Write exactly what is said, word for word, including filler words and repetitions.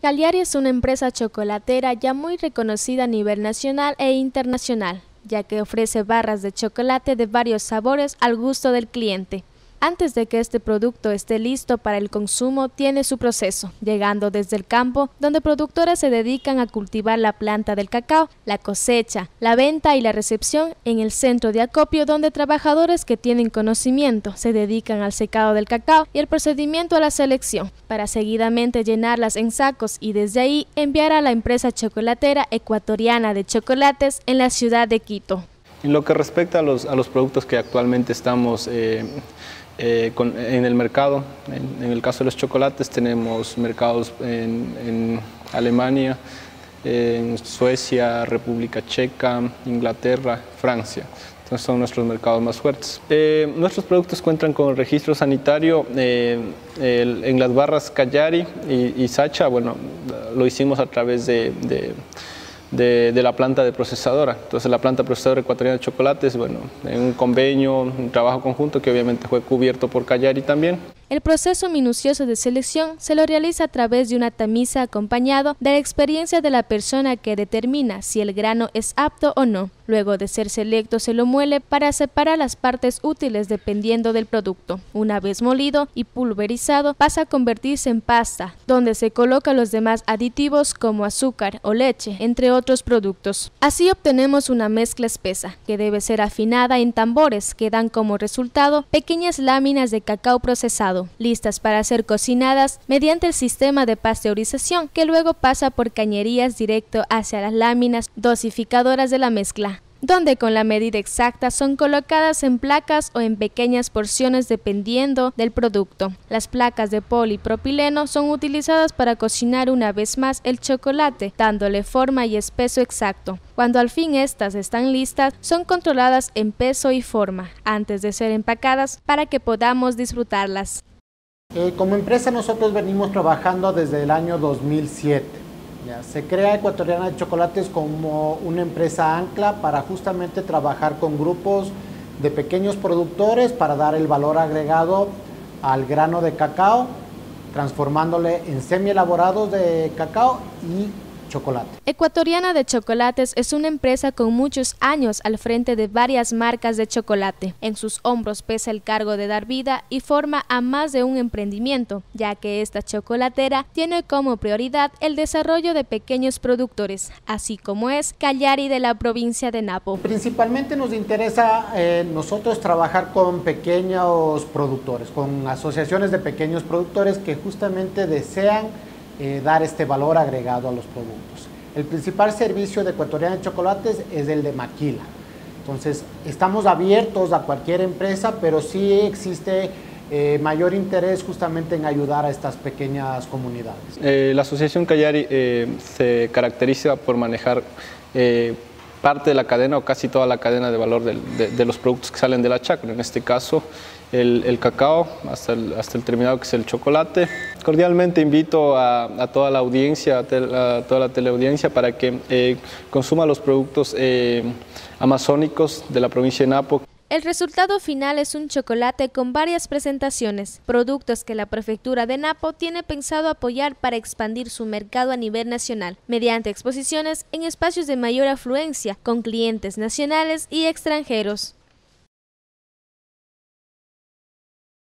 Cagliari es una empresa chocolatera ya muy reconocida a nivel nacional e internacional, ya que ofrece barras de chocolate de varios sabores al gusto del cliente. Antes de que este producto esté listo para el consumo, tiene su proceso, llegando desde el campo, donde productores se dedican a cultivar la planta del cacao, la cosecha, la venta y la recepción en el centro de acopio, donde trabajadores que tienen conocimiento se dedican al secado del cacao y el procedimiento a la selección, para seguidamente llenarlas en sacos y desde ahí enviar a la empresa chocolatera ecuatoriana de chocolates en la ciudad de Quito. En lo que respecta a los, a los productos que actualmente estamos eh, eh, con, en el mercado, en, en el caso de los chocolates tenemos mercados en, en Alemania, en Suecia, República Checa, Inglaterra, Francia. Entonces son nuestros mercados más fuertes. Eh, nuestros productos cuentan con registro sanitario eh, el, en las barras Cagliari y, y Sacha. Bueno, lo hicimos a través de, de De, de la planta de procesadora. Entonces la planta procesadora ecuatoriana de chocolates, bueno, en un convenio, un trabajo conjunto que obviamente fue cubierto por Cagliari también. El proceso minucioso de selección se lo realiza a través de una tamiza acompañado de la experiencia de la persona que determina si el grano es apto o no. Luego de ser selecto se lo muele para separar las partes útiles dependiendo del producto. Una vez molido y pulverizado pasa a convertirse en pasta, donde se colocan los demás aditivos como azúcar o leche, entre otros productos. Así obtenemos una mezcla espesa, que debe ser afinada en tambores que dan como resultado pequeñas láminas de cacao procesado, listas para ser cocinadas mediante el sistema de pasteurización, que luego pasa por cañerías directo hacia las láminas dosificadoras de la mezcla, donde con la medida exacta son colocadas en placas o en pequeñas porciones dependiendo del producto. Las placas de polipropileno son utilizadas para cocinar una vez más el chocolate, dándole forma y espeso exacto. Cuando al fin estas están listas, son controladas en peso y forma, antes de ser empacadas para que podamos disfrutarlas. Eh, como empresa nosotros venimos trabajando desde el año dos mil siete. Ya, se crea Ecuatoriana de Chocolates como una empresa ancla para justamente trabajar con grupos de pequeños productores para dar el valor agregado al grano de cacao, transformándole en semi-elaborados de cacao y chocolate. Ecuatoriana de Chocolates es una empresa con muchos años al frente de varias marcas de chocolate. En sus hombros pesa el cargo de dar vida y forma a más de un emprendimiento, ya que esta chocolatera tiene como prioridad el desarrollo de pequeños productores, así como es Cagliari de la provincia de Napo. Principalmente nos interesa eh, nosotros trabajar con pequeños productores, con asociaciones de pequeños productores que justamente desean Eh, dar este valor agregado a los productos. El principal servicio de Ecuatoriana de Chocolates es el de maquila. Entonces, estamos abiertos a cualquier empresa, pero sí existe eh, mayor interés justamente en ayudar a estas pequeñas comunidades. Eh, la Asociación Cagliari eh, se caracteriza por manejar eh, parte de la cadena o casi toda la cadena de valor de, de, de los productos que salen de la chacra, en este caso el, el cacao hasta el, hasta el terminado que es el chocolate. Cordialmente invito a, a toda la audiencia, a, tel, a toda la teleaudiencia para que eh, consuma los productos eh, amazónicos de la provincia de Napo. El resultado final es un chocolate con varias presentaciones, productos que la prefectura de Napo tiene pensado apoyar para expandir su mercado a nivel nacional, mediante exposiciones en espacios de mayor afluencia, con clientes nacionales y extranjeros.